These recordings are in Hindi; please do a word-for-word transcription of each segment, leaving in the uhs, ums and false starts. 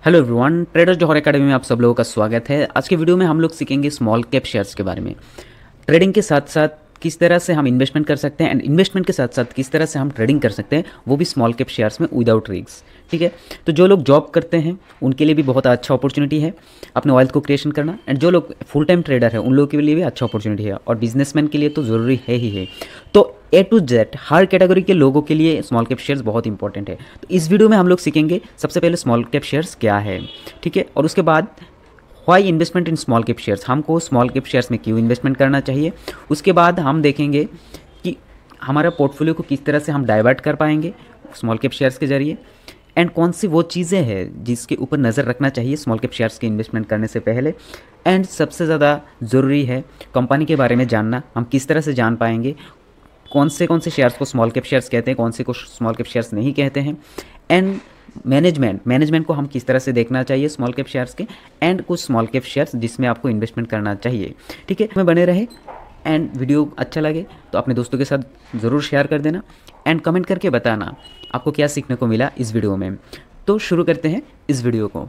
Hello everyone, trader Johar academy में आप सब लोगों का स्वागत है। आज के वीडियो में हम लोग सीखेंगे स्मॉल कैप शेयर्स के बारे में। ट्रेडिंग के साथ साथ किस तरह से हम इन्वेस्टमेंट कर सकते हैं एंड इन्वेस्टमेंट के साथ साथ किस तरह से हम ट्रेडिंग कर सकते हैं, वो भी स्मॉल कैप शेयर्स में विदाउट रिस्क। ठीक है, तो जो लोग जॉब करते हैं उनके लिए भी बहुत अच्छा अपॉर्चुनिटी है अपने वेल्थ को क्रिएशन करना, एंड जो लोग फुल टाइम ट्रेडर है उन लोगों के लिए भी अच्छा अपॉर्चुनिटी है, और बिजनेसमैन के लिए तो ज़रूरी है ही है। तो ए टू जेड हर कैटेगरी के लोगों के लिए स्मॉल कैप शेयर्स बहुत इंपॉर्टेंट है। तो इस वीडियो में हम लोग सीखेंगे सबसे पहले स्मॉल कैप शेयर्स क्या है, ठीक है, और उसके बाद why investment in small cap shares, हमको स्मॉल कैप शेयर्स में क्यों इन्वेस्टमेंट करना चाहिए। उसके बाद हम देखेंगे कि हमारा पोर्टफोलियो को किस तरह से हम डाइवर्ट कर पाएंगे स्मॉल कैप शेयर्स के जरिए, एंड कौन सी वो चीज़ें हैं जिसके ऊपर नज़र रखना चाहिए स्मॉल कैप शेयर्स के इन्वेस्टमेंट करने से पहले। एंड सबसे ज़्यादा ज़रूरी है कंपनी के बारे में जानना, हम किस तरह से जान पाएंगे कौन से कौन से शेयर्स को स्मॉल कैप शेयर्स कहते हैं, कौन से को स्मॉल कैप शेयर्स नहीं कहते हैं। एंड मैनेजमेंट मैनेजमेंट को हम किस तरह से देखना चाहिए स्मॉल कैप शेयर्स के, एंड कुछ स्मॉल कैप शेयर्स जिसमें आपको इन्वेस्टमेंट करना चाहिए। ठीक है, में बने रहे, एंड वीडियो अच्छा लगे तो अपने दोस्तों के साथ ज़रूर शेयर कर देना, एंड कमेंट करके बताना आपको क्या सीखने को मिला इस वीडियो में। तो शुरू करते हैं इस वीडियो को।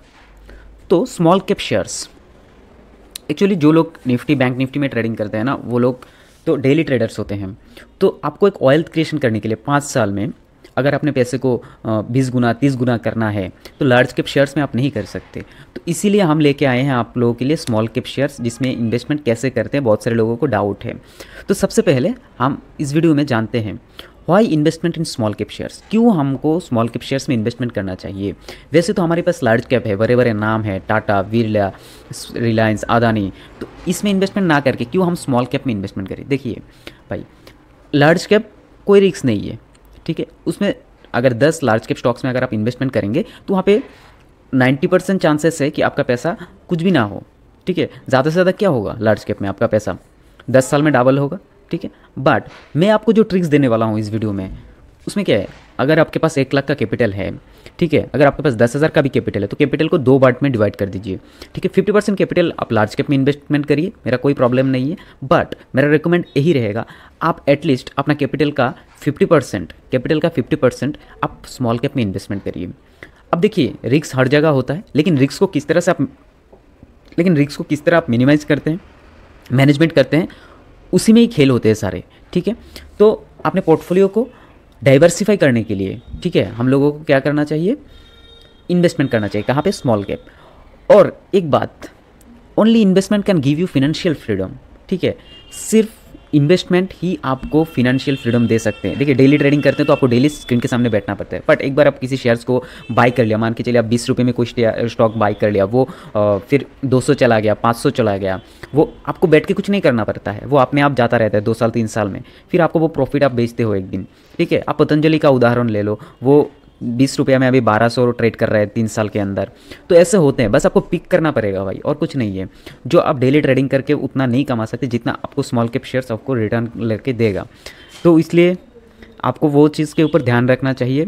तो स्मॉल कैप शेयर्स एक्चुअली जो लोग निफ्टी बैंक निफ्टी में ट्रेडिंग करते हैं ना, वो लोग तो डेली ट्रेडर्स होते हैं। तो आपको एक वेल्थ क्रिएशन करने के लिए पाँच साल में अगर अपने पैसे को बीस गुना तीस गुना करना है तो लार्ज कैप शेयर्स में आप नहीं कर सकते। तो इसीलिए हम लेके आए हैं आप लोगों के लिए स्मॉल कैप शेयर्स, जिसमें इन्वेस्टमेंट कैसे करते हैं बहुत सारे लोगों को डाउट है। तो सबसे पहले हम इस वीडियो में जानते हैं why investment in small cap shares, क्यों हमको स्मॉल कैप शेयर्स में इन्वेस्टमेंट करना चाहिए। वैसे तो हमारे पास लार्ज कैप है, बड़े बड़े नाम है, टाटा, बिरला, रिलायंस, अदानी, तो इसमें इन्वेस्टमेंट ना करके क्यों हम स्मॉल कैप में इन्वेस्टमेंट करें। देखिए भाई, लार्ज कैप कोई रिस्क नहीं है, ठीक है, उसमें अगर दस लार्ज कैप स्टॉक्स में अगर आप इन्वेस्टमेंट करेंगे तो वहाँ पे नब्बे परसेंट चांसेस है कि आपका पैसा कुछ भी ना हो। ठीक है, ज़्यादा से ज़्यादा क्या होगा लार्ज कैप में, आपका पैसा दस साल में डबल होगा। ठीक है, बट मैं आपको जो ट्रिक्स देने वाला हूँ इस वीडियो में, उसमें क्या है, अगर आपके पास एक लाख का कैपिटल है, ठीक है, अगर आपके पास दस हज़ार का भी कैपिटल है तो कैपिटल को दो पार्ट में डिवाइड कर दीजिए। ठीक है, फिफ्टी परसेंट कैपिटल आप लार्ज कैप में इन्वेस्टमेंट करिए, मेरा कोई प्रॉब्लम नहीं है, बट मेरा रिकमेंड यही रहेगा आप एटलीस्ट अपना कैपिटल का फिफ्टी परसेंट कैपिटल का फिफ्टी परसेंट आप स्मॉल कैप में इन्वेस्टमेंट करिए। अब देखिए, रिस्क हर जगह होता है, लेकिन रिस्क को किस तरह से आप लेकिन रिस्क को किस तरह आप मिनिमाइज करते हैं, मैनेजमेंट करते हैं, उसी में ही खेल होते हैं सारे। ठीक है, तो अपने पोर्टफोलियो को डाइवर्सिफाई करने के लिए, ठीक है, हम लोगों को क्या करना चाहिए, इन्वेस्टमेंट करना चाहिए। कहाँ पे, स्मॉल कैप। और एक बात, only investment can give you financial freedom. ठीक है, सिर्फ इन्वेस्टमेंट ही आपको फिनेंशियल फ्रीडम दे सकते हैं। देखिए, डेली ट्रेडिंग करते हैं तो आपको डेली स्क्रीन के सामने बैठना पड़ता है, बट एक बार आप किसी शेयर्स को बाय कर लिया, मान के चलिए आप बीस रुपये में कोई स्टॉक बाय कर लिया, वो आ, फिर दो सौ चला गया, पाँच सौ चला गया, वो आपको बैठ के कुछ नहीं करना पड़ता है, वो अपने आप जाता रहता है दो साल तीन साल में, फिर आपको वो प्रॉफिट आप बेचते हो एक दिन। ठीक है, आप पतंजलि का उदाहरण ले लो, वो बीस रुपया में अभी बारह सौ ट्रेड कर रहे हैं तीन साल के अंदर। तो ऐसे होते हैं, बस आपको पिक करना पड़ेगा भाई, और कुछ नहीं है। जो आप डेली ट्रेडिंग करके उतना नहीं कमा सकते जितना आपको स्मॉल कैप शेयर्स आपको रिटर्न लेके देगा। तो इसलिए आपको वो चीज़ के ऊपर ध्यान रखना चाहिए।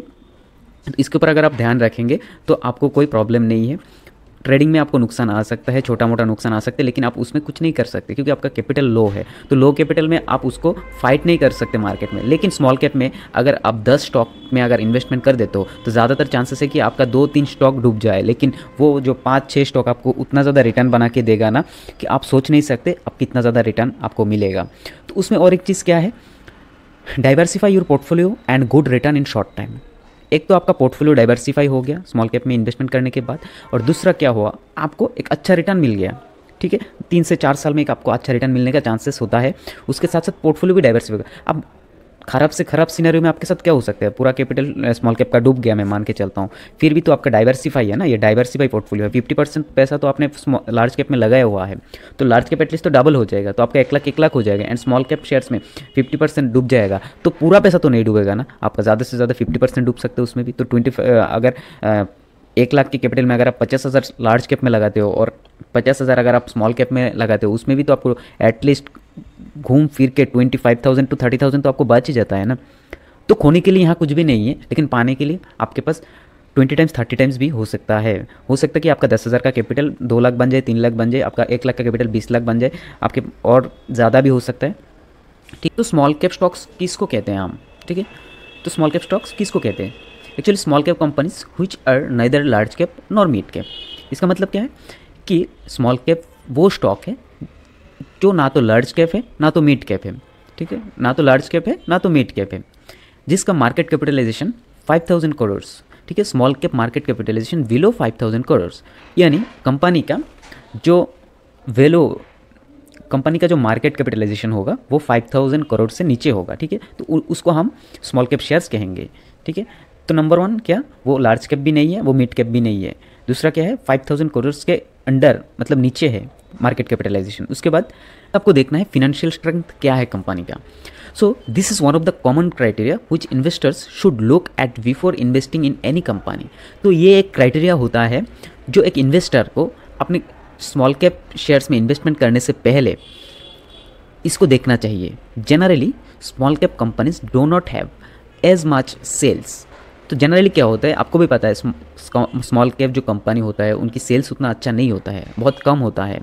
इसके ऊपर अगर आप ध्यान रखेंगे तो आपको कोई प्रॉब्लम नहीं है। ट्रेडिंग में आपको नुकसान आ सकता है, छोटा मोटा नुकसान आ सकता है, लेकिन आप उसमें कुछ नहीं कर सकते क्योंकि आपका कैपिटल लो है। तो लो कैपिटल में आप उसको फाइट नहीं कर सकते मार्केट में। लेकिन स्मॉल कैप में अगर आप दस स्टॉक में अगर इन्वेस्टमेंट कर देते हो तो ज़्यादातर चांसेस है कि आपका दो तीन स्टॉक डूब जाए, लेकिन वो जो पाँच छः स्टॉक आपको उतना ज़्यादा रिटर्न बना के देगा ना कि आप सोच नहीं सकते आप कितना ज़्यादा रिटर्न आपको मिलेगा। तो उसमें और एक चीज़ क्या है, diversify your portfolio and good return in short time. एक तो आपका पोर्टफोलियो डाइवर्सिफाई हो गया स्मॉल कैप में इन्वेस्टमेंट करने के बाद, और दूसरा क्या हुआ, आपको एक अच्छा रिटर्न मिल गया। ठीक है, तीन से चार साल में एक आपको अच्छा रिटर्न मिलने का चांसेस होता है। उसके साथ साथ पोर्टफोलियो भी डाइवर्सिफाई होगा। अब खराब से खराब सिनेरियो में आपके साथ क्या हो सकता है, पूरा कैपिटल स्मॉल कैप का डूब गया, मैं मान के चलता हूँ, फिर भी तो आपका डाइवर्सिफाई है ना, ये डाइवर्सिफाई पोर्टफोलियो है। फिफ्टी परसेंट पैसा तो आपने लार्ज कैप में लगाया हुआ है, तो लार्ज कैप एटलीस्ट तो डबल हो जाएगा, तो आपका एक लाख एक लाख हो जाएगा। एंड स्मॉल कैप शेयर्स में फिफ्टी परसेंट डूब जाएगा तो पूरा पैसा तो नहीं डूबेगा ना, आपका ज़्यादा से ज़्यादा फिफ्टी परसेंट डूब सकते हो उसमें भी। तो ट्वेंटी अगर एक लाख के कैपिटल में अगर आप पचास हज़ार लार्ज कैप में लगाते हो और पचास हज़ार अगर आप स्मॉल कैप में लगाते हो, उसमें भी तो आपको एटलीस्ट घूम फिर के twenty five thousand to thirty thousand तो आपको बच ही जाता है ना। तो खोने के लिए यहाँ कुछ भी नहीं है, लेकिन पाने के लिए आपके पास ट्वेंटी टाइम्स थर्टी टाइम्स भी हो सकता है। हो सकता है कि आपका दस हज़ार का कैपिटल दो लाख बन जाए, तीन लाख बन जाए, आपका एक लाख का कैपिटल बीस लाख बन जाए, आपके और ज़्यादा भी हो सकता है। ठीक, तो स्मॉल कैप स्टॉक्स किसको कहते हैं हम, ठीक है, तो स्मॉल कैप स्टॉक्स किसको कहते हैं, actually small cap companies which are neither large cap nor mid cap. इसका मतलब क्या है कि स्मॉल कैप वो स्टॉक है जो ना तो लार्ज कैप है ना तो मिड कैप है, ठीक है, ना तो लार्ज कैप है ना तो मिड कैप है, जिसका market capitalization five thousand crore, ठीक है, small cap market capitalization below five thousand crore, यानी कंपनी का जो वैल्यू, कंपनी का जो मार्केट कैपिटलाइजेशन होगा वो फाइव थाउजेंड करोड़ से नीचे होगा, ठीक है, तो उसको हम स्मॉल कैप शेयर्स कहेंगे, ठीक है। तो नंबर वन क्या, वो लार्ज कैप भी नहीं है, वो मिड कैप भी नहीं है। दूसरा क्या है, फाइव थाउजेंड करोड़ के अंडर मतलब नीचे है मार्केट कैपिटलाइजेशन। उसके बाद आपको देखना है फिनेंशियल स्ट्रेंथ क्या है कंपनी का। So this is one of the common criteria which investors should look at before investing in any company. तो ये एक क्राइटेरिया होता है जो एक इन्वेस्टर को अपने स्मॉल कैप शेयर्स में इन्वेस्टमेंट करने से पहले इसको देखना चाहिए। Generally small cap companies do not have as much sales. तो जनरली क्या होता है, आपको भी पता है, स्मॉल कैप जो कंपनी होता है उनकी सेल्स उतना अच्छा नहीं होता है, बहुत कम होता है,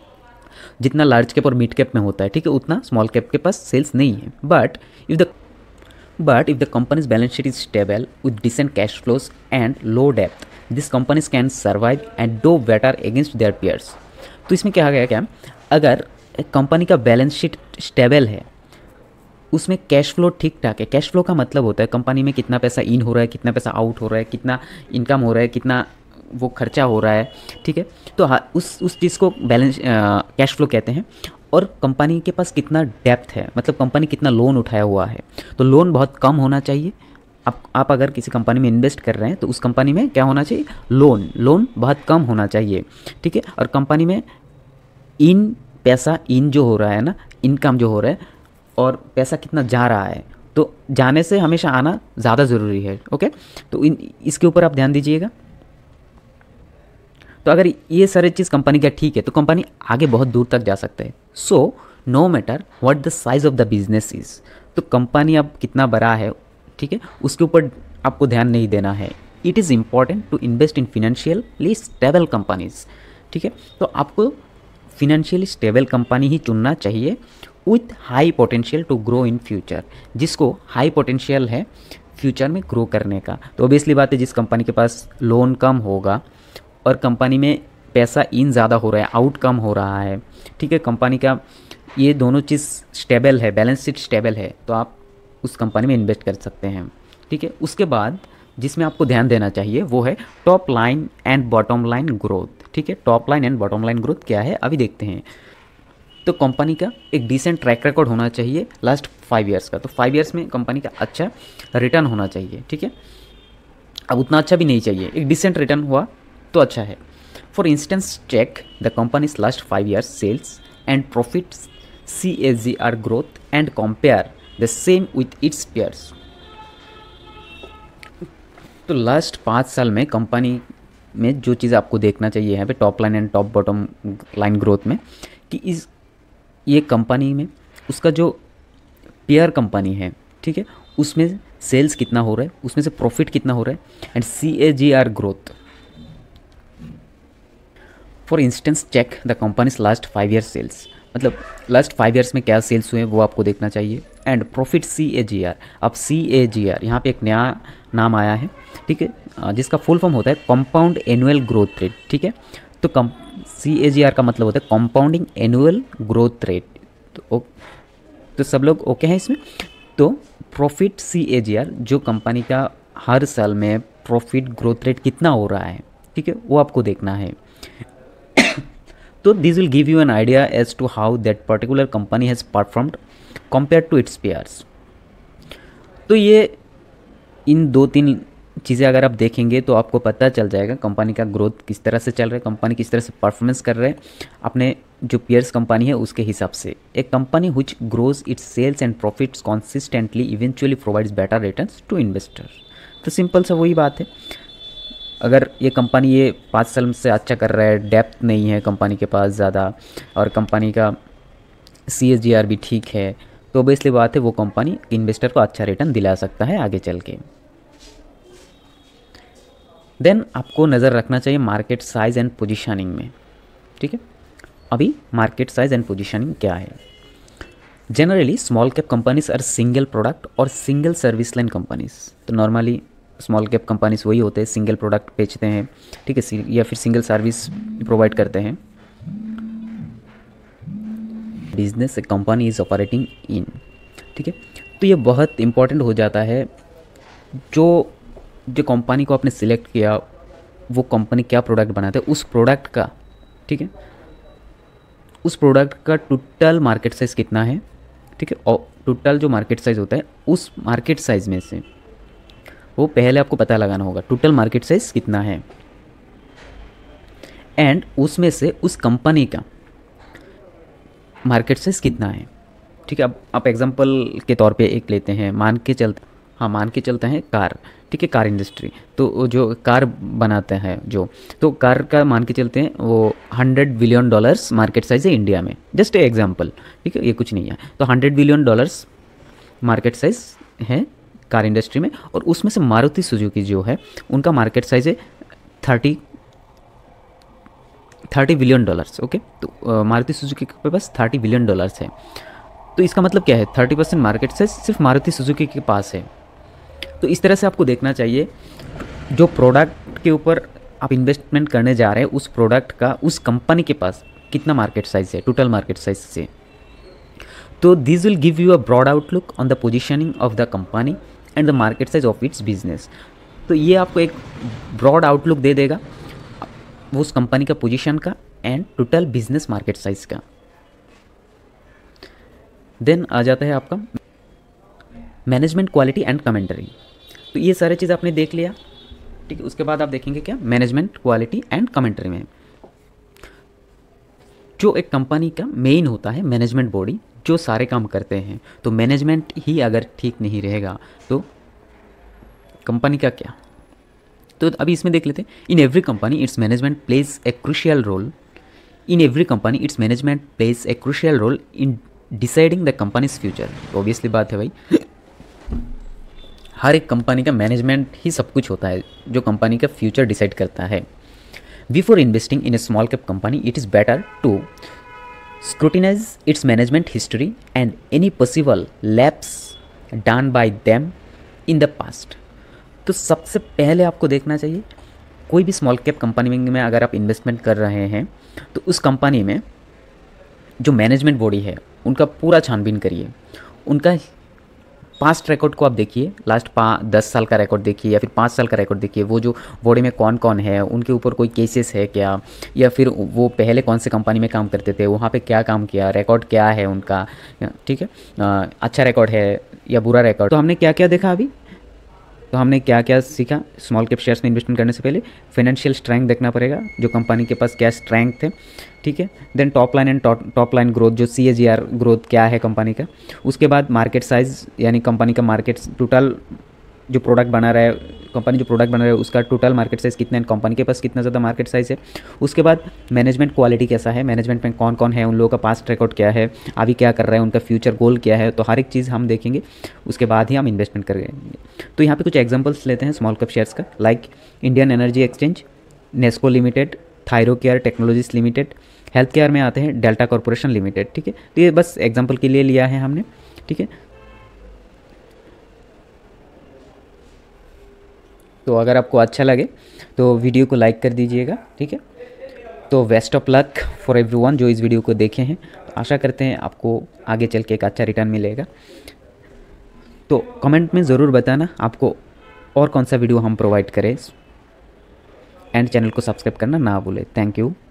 जितना लार्ज कैप और मिड कैप में होता है, ठीक है, उतना स्मॉल कैप के पास सेल्स नहीं है। But if the but if the companies balance sheet is stable with decent cash flows and low depth, this companies can survive and do better against their peers. तो इसमें क्या गया क्या, अगर कंपनी का बैलेंस शीट स्टेबल है, उसमें कैश फ्लो ठीक ठाक है। कैश फ्लो का मतलब होता है कंपनी में कितना पैसा इन हो रहा है, कितना पैसा आउट हो रहा है, कितना इनकम हो रहा है, कितना वो खर्चा हो रहा है, ठीक है। तो हाँ, उस उस चीज़ को बैलेंस कैश फ्लो कहते हैं। और कंपनी के पास कितना डेप्थ है, मतलब कंपनी कितना लोन उठाया हुआ है। तो लोन बहुत कम होना चाहिए। आप आप अगर किसी कंपनी में इन्वेस्ट कर रहे हैं तो उस कंपनी में क्या होना चाहिए, लोन लोन बहुत कम होना चाहिए, ठीक है। और कंपनी में इन पैसा इन जो हो रहा है ना, इनकम जो हो रहा है और पैसा कितना जा रहा है, तो जाने से हमेशा आना ज़्यादा ज़रूरी है, ओके। तो इन इसके ऊपर आप ध्यान दीजिएगा। तो अगर ये सारे चीज़ कंपनी का ठीक है तो कंपनी आगे बहुत दूर तक जा सकता है। So no matter what the size of the business is, तो कंपनी अब कितना बड़ा है, ठीक है, उसके ऊपर आपको ध्यान नहीं देना है। It is important to invest in financially stable companies, ठीक है। तो आपको फिनेंशियली स्टेबल कंपनी ही चुनना चाहिए with high potential to grow in future, जिसको हाई पोटेंशियल है फ्यूचर में ग्रो करने का। तो ऑब्वियसली बात है, जिस कंपनी के पास लोन कम होगा और कंपनी में पैसा इन ज़्यादा हो रहा है, आउट कम हो रहा है, ठीक है, कंपनी का ये दोनों चीज़ स्टेबल है, बैलेंस शीट स्टेबल है, तो आप उस कंपनी में इन्वेस्ट कर सकते हैं, ठीक है। उसके बाद जिसमें आपको ध्यान देना चाहिए वो है top line and bottom line growth, ठीक है। Top line and bottom line growth क्या है अभी देखते हैं। तो कंपनी का एक डिसेंट ट्रैक रिकॉर्ड होना चाहिए लास्ट फाइव इयर्स का। तो फाइव इयर्स में कंपनी का अच्छा रिटर्न होना चाहिए, ठीक है। अब उतना अच्छा भी नहीं चाहिए, एक डिसेंट रिटर्न हुआ तो अच्छा है। For instance check the companies last five years sales and profits C A G R growth and compare the same with its peers. तो लास्ट पाँच साल में कंपनी में जो चीज़ आपको देखना चाहिए यहाँ पे top line and top bottom line growth में, कि इस ये कंपनी में उसका जो पेयर कंपनी है, ठीक है, उसमें सेल्स कितना हो रहा है, उसमें से प्रॉफिट कितना हो रहा है, and C A G R growth. For instance check the companies last five year sales, मतलब लास्ट फाइव ईयर्स में क्या सेल्स हुए वो आपको देखना चाहिए, and profit C A G R. अब सी ए जी आर यहाँ पे एक नया नाम आया है, ठीक है, जिसका फुल फॉर्म होता है कंपाउंड एनुअल ग्रोथ रेट, ठीक है। तो कम सी ए जी आर का मतलब होता है कंपाउंडिंग एनुअल ग्रोथ रेट। तो, तो सब लोग ओके हैं इसमें। तो profit C A G R जो कंपनी का हर साल में प्रॉफिट ग्रोथ रेट कितना हो रहा है, ठीक है, वो आपको देखना है। तो this will give you an idea as to how that particular company has performed compare to its peers. तो ये इन दो तीन चीज़ें अगर आप देखेंगे तो आपको पता चल जाएगा कंपनी का ग्रोथ किस तरह से चल रहा है, कंपनी किस तरह से परफॉर्मेंस कर रहे हैं अपने जो पेयर्स कंपनी है उसके हिसाब से। एक company which grows its sales and profits consistently eventually provides better returns to investor. तो सिंपल सा वही बात है, अगर ये कंपनी ये पाँच साल से अच्छा कर रहा है, डेप्थ नहीं है कंपनी के पास ज़्यादा, और कंपनी का सी एस जी आर भी ठीक है, तो ऑब्वियसली बात है वो कंपनी इन्वेस्टर को अच्छा रिटर्न दिला सकता है आगे चल के। देन आपको नज़र रखना चाहिए मार्केट साइज़ एंड पोजीशनिंग में, ठीक है। अभी मार्केट साइज़ एंड पोजीशनिंग क्या है। Generally small cap companies are single product और सिंगल सर्विस लाइन कंपनीज। तो नॉर्मली स्मॉल कैप कंपनीज वही होते हैं, सिंगल प्रोडक्ट बेचते हैं, ठीक है, या फिर सिंगल सर्विस प्रोवाइड करते हैं। Business company is operating in, ठीक है। तो ये बहुत इंपॉर्टेंट हो जाता है, जो जो कंपनी को आपने सिलेक्ट किया वो कंपनी क्या प्रोडक्ट बनाते हैं, उस प्रोडक्ट का, ठीक है, उस प्रोडक्ट का टोटल मार्केट साइज़ कितना है, ठीक है, और टोटल जो मार्केट साइज़ होता है उस मार्केट साइज़ में से वो पहले आपको पता लगाना होगा टोटल मार्केट साइज़ कितना है, एंड उसमें से उस कंपनी का मार्केट साइज़ कितना है, ठीक है। अब आप एग्जांपल के तौर पे एक लेते हैं, मान के चलते हाँ मान के चलते हैं कार, ठीक है, कार इंडस्ट्री। तो जो कार बनाते हैं जो, तो कार का मान के चलते हैं वो hundred billion dollars market size है इंडिया में, जस्ट ए एग्जांपल, ठीक है, ये कुछ नहीं है। तो hundred billion dollars market size है कार इंडस्ट्री में, और उसमें से मारुति सुजुकी जो है उनका मार्केट साइज़ है thirty thirty billion dollars, okay. तो मारुति सुजुकी के पास थर्टी बिलियन डॉलर्स है। तो इसका मतलब क्या है, थर्टी परसेंट मार्केट साइज सिर्फ मारुति सुजुकी के पास है। तो इस तरह से आपको देखना चाहिए जो प्रोडक्ट के ऊपर आप इन्वेस्टमेंट करने जा रहे हैं उस प्रोडक्ट का उस कंपनी के पास कितना मार्केट साइज है, टोटल मार्केट साइज से। तो this will give you a broad outlook on the positioning of the company and the market size of its business. तो ये आपको एक ब्रॉड आउटलुक दे देगा वो उस कंपनी का पोजीशन का and total business market size का। देन आ जाता है आपका मैनेजमेंट क्वालिटी एंड कमेंटरी। तो ये सारे चीज़ आपने देख लिया, ठीक है। उसके बाद आप देखेंगे क्या, मैनेजमेंट क्वालिटी एंड कमेंटरी में जो एक कंपनी का मेन होता है मैनेजमेंट बॉडी जो सारे काम करते हैं। तो मैनेजमेंट ही अगर ठीक नहीं रहेगा तो कंपनी का क्या। तो अभी इसमें देख लेते हैं, in every company its management plays a crucial role in every company its management plays a crucial role in deciding the company's future. Obviously बात है भाई, हर एक कंपनी का मैनेजमेंट ही सब कुछ होता है जो कंपनी का फ्यूचर डिसाइड करता है। Before investing in a small cap company it is better to scrutinise its management history and any possible lapse done by them in the past. तो सबसे पहले आपको देखना चाहिए कोई भी स्मॉल कैप कंपनी में अगर आप इन्वेस्टमेंट कर रहे हैं तो उस कंपनी में जो मैनेजमेंट बॉडी है उनका पूरा छानबीन करिए, उनका पास्ट रिकॉर्ड को आप देखिए, लास्ट पाँच दस साल का रिकॉर्ड देखिए या फिर पाँच साल का रिकॉर्ड देखिए। वो जो बॉडी में कौन कौन है, उनके ऊपर कोई केसेस है क्या, या फिर वो पहले कौन से कंपनी में काम करते थे, वहाँ पे क्या काम किया, रिकॉर्ड क्या है उनका, ठीक है, अच्छा रिकॉर्ड है या बुरा रिकॉर्ड। तो हमने क्या क्या देखा अभी, तो हमने क्या क्या सीखा स्मॉल कैप शेयर्स में इन्वेस्टमेंट करने से पहले। फाइनेंशियल स्ट्रेंथ देखना पड़ेगा, जो कंपनी के पास क्या स्ट्रेंथ है, ठीक है। Then top line and top line growth, जो C A G R growth क्या है कंपनी का। उसके बाद मार्केट साइज, यानी कंपनी का मार्केट टोटल जो प्रोडक्ट बना रहा है, कंपनी जो प्रोडक्ट बना रहा है उसका टोटल मार्केट साइज़ कितना है, कंपनी के पास कितना ज़्यादा मार्केट साइज़ है। उसके बाद मैनेजमेंट क्वालिटी कैसा है, मैनेजमेंट में कौन कौन है, उन लोगों का पास्ट रिकॉर्ड क्या है, अभी क्या कर रहा है, उनका फ्यूचर गोल क्या है। तो हर एक चीज़ हम देखेंगे, उसके बाद ही हम इन्वेस्टमेंट करेंगे। तो यहाँ पे कुछ एग्जांपल्स लेते हैं स्मॉल कैप शेयर्स का, like Indian Energy Exchange, Nesco Limited, Thyrocare Technologies Limited. Health care में आते हैं डेल्टा कॉर्पोरेशन लिमिटेड, ठीक है। तो ये बस एग्जाम्पल के लिए लिया है हमने, ठीक है। तो अगर आपको अच्छा लगे तो वीडियो को लाइक कर दीजिएगा, ठीक है। तो best of luck for everyone जो इस वीडियो को देखे हैं। तो आशा करते हैं आपको आगे चल के एक अच्छा रिटर्न मिलेगा। तो कमेंट में ज़रूर बताना आपको और कौन सा वीडियो हम प्रोवाइड करें, एंड चैनल को सब्सक्राइब करना ना भूलें। Thank you.